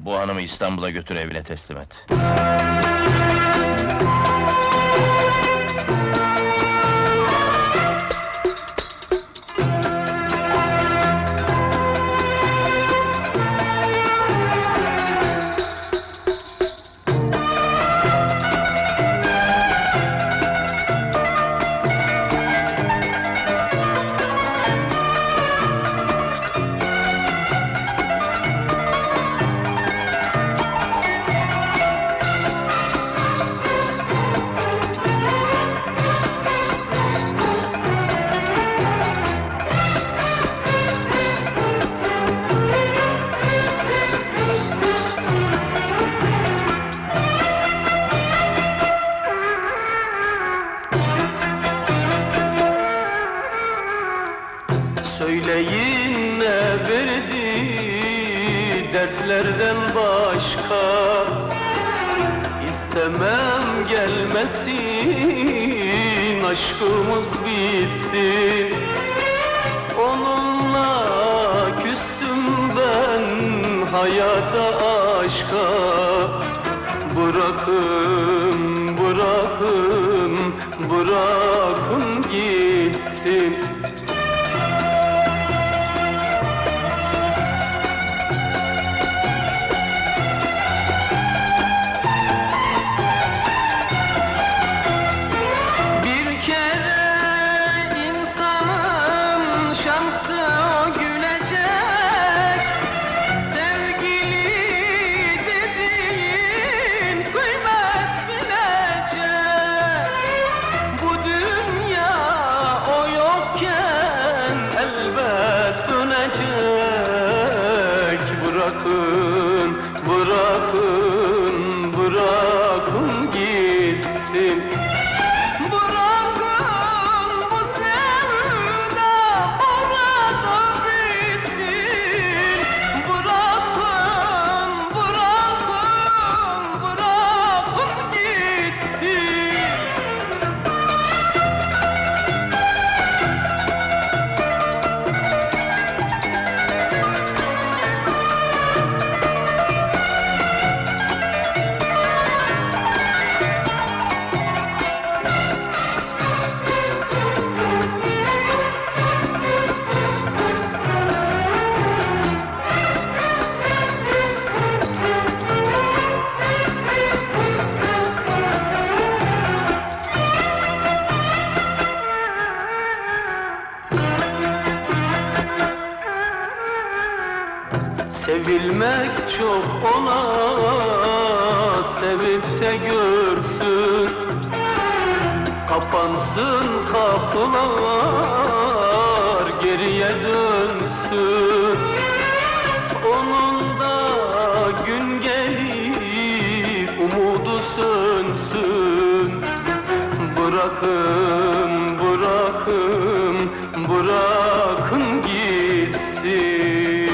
Bu hanımı İstanbul'a götür, evine teslim et. Söyleyin ne verdi dertlerden başka, İstemem gelmesin, aşkımız bitsin. Onunla küstüm ben hayata, aşka. Bırakın, bırakın, bırakın gitsin. Bırakın, bırakın, bırakın gitsin. Bırakın bu sevda orada bitsin. Bırakın, bırakın, bırakın gitsin. Sevilmek çok ona, sevip de görsün. Kapansın kapılar, geriye dönsün. Onun da gün gelir, umudu sönsün. Bırakın, bırakın, bırakın gitsin.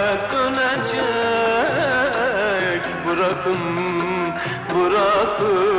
Bırakın, bırakın.